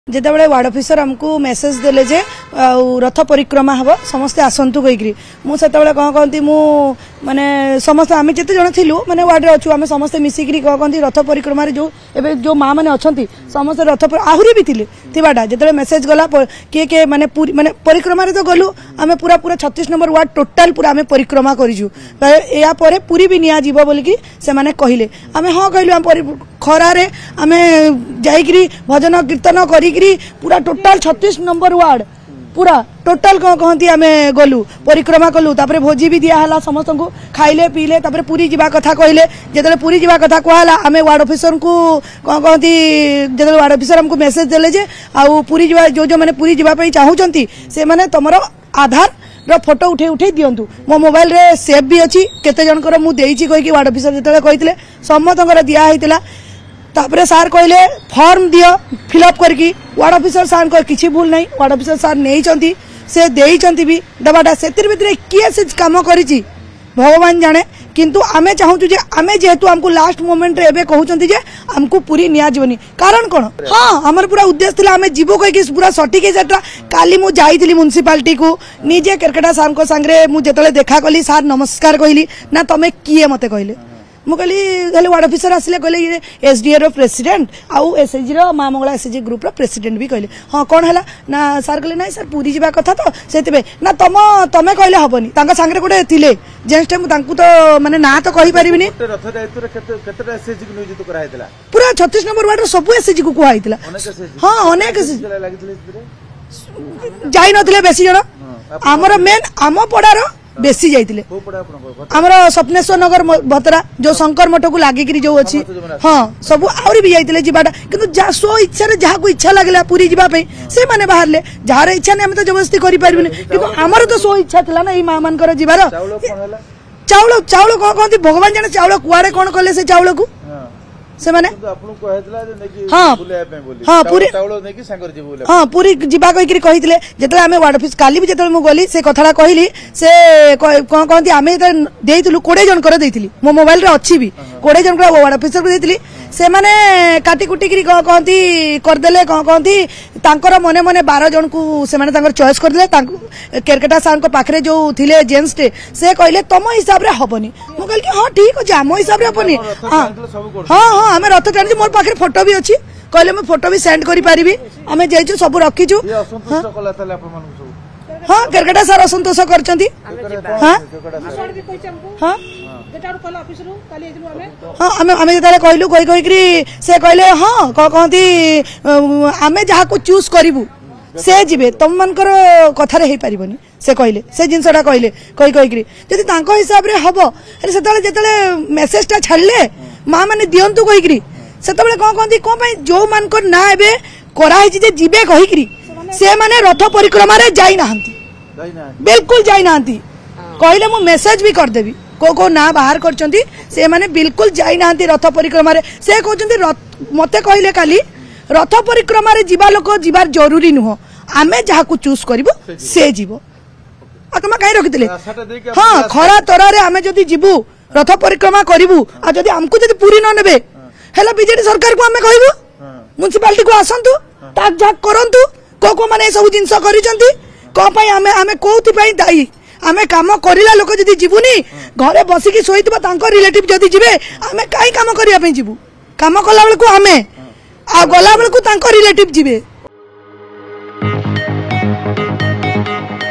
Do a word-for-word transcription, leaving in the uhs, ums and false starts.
जितेबाला ward officer आमको message देले जे रथ परिक्रमा हम समस्ते आसतु कहीकि मुझे कौन कहती मु माने समस्त आम जिते जन थी मैंने वार्ड अच्छु आम समस्ते मिसिकी कौन कहती रथ परिक्रमा जो एवं जो माँ मैंने अच्छा समस्त रथ आहरी भी थी थिबाटा जो मेसेज गला किए किए माने पूरी माने परिक्रमा तो गलु आम पूरा पूरा छत्तीस नंबर वार्ड टोटाल पूरा आम परिक्रमा करूँ या पूरी भी निया जीव बोलिकी से माने कहले आम हाँ कहलु आम खरारे आम जाइकरी भजन कीर्तन करी पूरा टोटाल छत्तीस नंबर वार्ड पूरा टोटाल कौन कहती आम गलु परिक्रमा कलु तापर भोजी भी दिया समस्त को खाइले पीले तापर पूरी जीवा कथा कहले जो पूरी जीवा कथा कहला आम वार्ड ऑफिसर को कौन कहती जो वार्ड ऑफिसर हमको मेसेज देले जे आउ पूरी जीवा जो जो मैंने पूरी जीवा चाहूँगी से माने तुम आधार रो फोटो उठे उठे दिंतु मो मोबाइल रे सेव भी अच्छी केते जनकर मु देइछि कहि वार्ड ऑफिसर जेतले कहितले समस्तकर दिया हैतिला तापरे सार कहले फॉर्म दियो फिलअप करके वार्ड ऑफिसर सार को किसी भूल नहीं वार्ड ऑफिसर सार नहीं चंती से देई चंती भी दबाटा सेतिर भितरे किए से काम करिछि भगवान जाने किंतु आमे चाहूँ जे आमे जेहेतु हमको लास्ट मोमेंट रे एबे कहउचंती जे हमको पूरी निया जीवनी कारण कोन हाँ हमर पूरा उद्देश्य थिला आमे जीवो कहि कि पूरा सटिक सेटा काली मु जाईथिली म्युनिसिपालिटी को निजे केरकेटा सार को संगरे मु जेतले देखा कली सार नमस्कार कहली ना तमे किए मते कहले मु कहली वार्ड ऑफिसर आसिले कहले एसडीए रो प्रेसिडेंट आउ एसएचजी रो माँ मंगला एसएचजी ग्रुप रो प्रेसिडेंट भी कहले हाँ कौन है ना सार कहले ना सर पूरी जीवा कथा तो से ना तुम तमें कहले हेनी तांका सांगरे गोटे थिले जेन्स टाइम तो माने ना तो कहि परिबिनी पूरा छत्तीस नंबर वार्ड रो सब एसएचजी को कहला हाँ अनेक जाई नथिले बेसी जण हमर मेन आम पड़ार बेसी जाइतिले हमर स्वप्नेश्वर नगर भतरा जो शंकर मठ को लागिकी जो अच्छी हाँ सब आहरी भी जाइतिले जीवाटा किंतु जा सो इच्छा रे जहा को इच्छा लागला पूरी जीवा पे से माने बाहरले जार इच्छा ने हम तो जबरदस्ती करि परिबिनी किंतु हमर तो सो इच्छा थिला ना ई मां मानकर जीवार चाउल चाउल कोन कहती भगवान जाने चाउल कुआरे कोन कले से चाउल को से माने हाँ हाँ पूरी हाँ पूरी जीवा कहीकि कही जिते आम वार्ड ऑफिस काली भी जिते गली से कथा कहली से कौन कहती आम देलु कोड़े जनकर देती मो मोबाइल रे अच्छी भी कोड़े जनकर वार्ड ऑफिसर को देती से माने काटी कुटिकी कौन कहती करदेले कौन कहती तांकर मने मने बारह जन को से माने तांकर चॉइस करदेले केरकेटा सार को पाखरे जो थिले जेंट्स टे से कहले तुम हिसाब रे हबनी मु कहली कि हां ठीक अछि आम हिसाब रे हबनी हां हां हां हमें रथ टाणी मोर पाखे फोटो भी अच्छी कहले मैं फोटो भी सेंड करि पारिबी हमें जाइछु सब रखीछु हाँ केरकेटा सार असंतोष करचंती हां हां हाँ आम आम जो कहलु कही कहीकि से कहले हाँ कह कहती आम जहाँ को चूज करूँ से जीवे तुम मानकर कथार हो पारबनी से कहले से जिनसा कहले कही कहीकि जदि हिसाब से हम से जो मेसेजटा छाड़े माँ मैंने दिंतु कहीकि से कौन कहती कौन जो मानकर ना ए कराई जीवे कहीकि से माने रथ परिक्रमा जाई नाहंती बिल्कुल जाई नाहंती कहले मु मेसेज भी करदेवी को को ना बाहर करचंती से माने बिल्कुल जाई नाहंती रथ परिक्रमा से कहचंती मते कहले काली रथ परिक्रमा जीवा लोक जीवार जरूरी नुह आमे जहा को चूज करबो से जीवो आ तुम कहीं रखिथिले हाँ खरा तरारे आमे जदि जीवु रथ परिक्रमा करिवु आ जदि हमको जदि पूरी न नेबे हेला बीजेडी सरकार को आमे कहबो म्युनिसिपालिटी को आसंतु ताक जाक करंतु को को माने सब जिंस करिसंती को पई आमे आमे कोथि पई दाई आमे काम करिला लोक जदि जीवुनी घरे बसिकी सोइतबा तांको रिलेटिव जदि जीवे आमे काई काम करिया पई जीवु काम कला बेल को आमे आ गला बेल को तांको रिलेटिव जीवे।